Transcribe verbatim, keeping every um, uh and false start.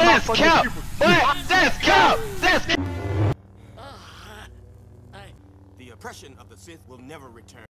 That's cap! What? That's cap! That's cap! The oppression of the Sith will never return.